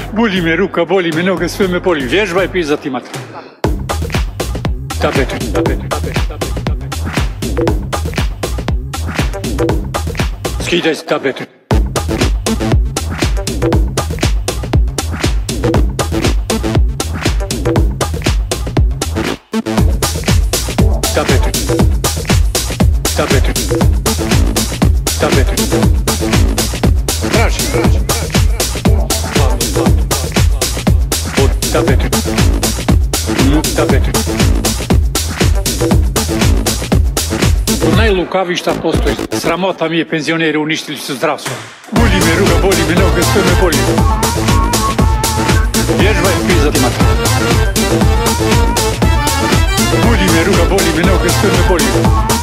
Boli me ruka, boli me noge, sve me boli. Vježbaj pizati mater. Tablet. Skidaj se tablet. Tablet. Traži. Tablet. Najlukaviji šta postoji. Sramota mi je, penzioneri uništili su zdravstvo. Boli me ruka, boli me noge, sve me boli. Vježbaj pizati mater. Boli me ruka, boli me noge, sve me boli.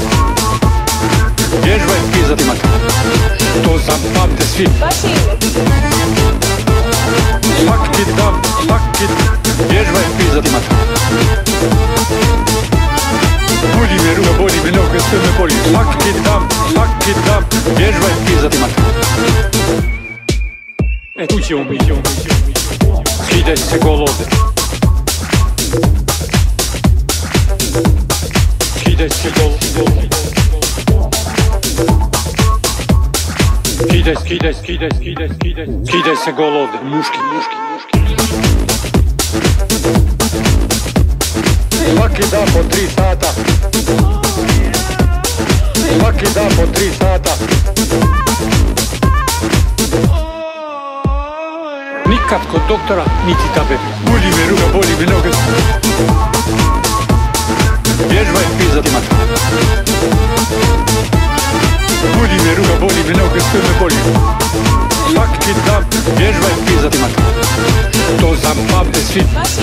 Vježbaj pizati mater. To zapamte svi. Svaki dan. Vježbaj pizati mater. Boli me ruka, boli me noge, sve me boli. Svaki dan. Vježbaj pizati mater. Tu ćemo mi. Skidaj se golode. Skidaj se golode. Skidaj se golode. Muški. Svaki dan po 3 sata. Nikad kod doktora, niti tablet. Boli me ruka, boli me noge. Vježbaj pizati mater. Boli me ruka, boli me noge, sve me boli. Svaki dan, vježbaj pizati mater. To zapamte svi.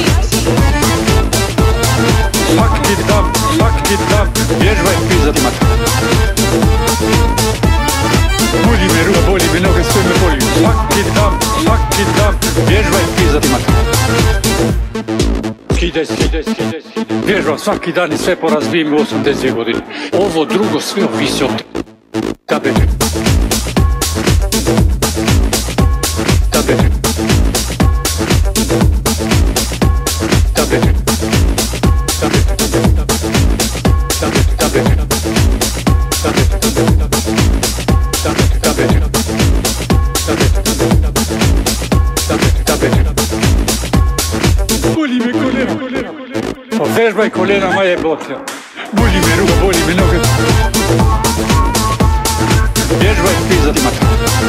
Svaki dan, vježbaj pizati mater. Boli me ruka, boli me noge, sve me boli. Svaki dan, vježbaj pizati mater. Skidaj se. Vježbam svaki dan i sve porazbijem u 80 godine. Ovo drugo sve ovisi od tablet. Boli me kolena. Vježbaj kolena, moje blokira. Boli me ruka, boli me noge. Vježbaj pizati mater.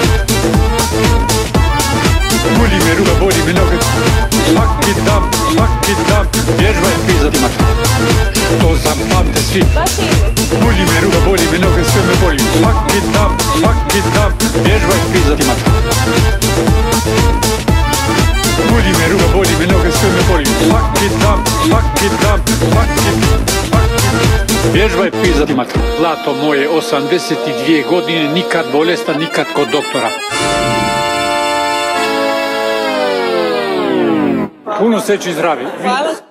Boli me ruka, boli me noge. Svaki dan, vježbaj pizati mater. To zapamte svi. Boli me ruka, boli me noge, sve me boli. Svaki dan, vježbaj pizati mater. Boli me ruka, boli me noge, sve me boli. Svaki dan. Vježbaj pizati mater. Zlato moje, 82 godine, nikad bolestan, nikad kod doktora. Puno sreće i zdravi. Hvala.